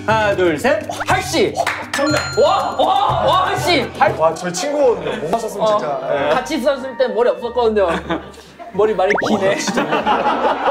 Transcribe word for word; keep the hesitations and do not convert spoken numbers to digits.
하나, 둘, 셋. 할씨. 정답. 와, 와, 와, 할씨. 할. 와, 저희 친구거든요. 못 마셨으면 어, 진짜. 예. 같이 있었을 때 머리 없었거든요. 머리 많이 기네.